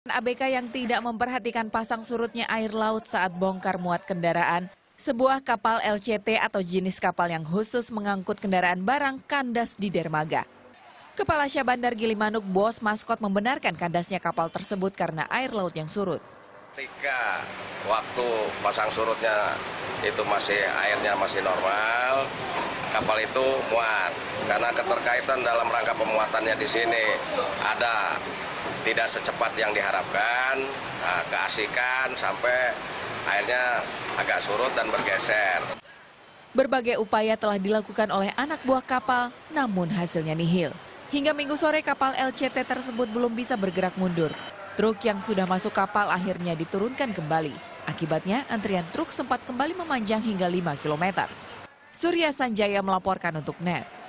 ABK yang tidak memperhatikan pasang surutnya air laut saat bongkar muat kendaraan. Sebuah kapal LCT atau jenis kapal yang khusus mengangkut kendaraan barang kandas di dermaga. Kepala Syah Bandar Gilimanuk, Bos Maskot, membenarkan kandasnya kapal tersebut karena air laut yang surut. Ketika waktu pasang surutnya itu airnya masih normal, kapal itu muat. Karena keterkaitan dalam rangka pemuatannya di sini ada tidak secepat yang diharapkan, keasikan sampai airnya agak surut dan bergeser. Berbagai upaya telah dilakukan oleh anak buah kapal, namun hasilnya nihil. Hingga Minggu sore kapal LCT tersebut belum bisa bergerak mundur. Truk yang sudah masuk kapal akhirnya diturunkan kembali. Akibatnya antrian truk sempat kembali memanjang hingga 5 km. Surya Sanjaya melaporkan untuk NET.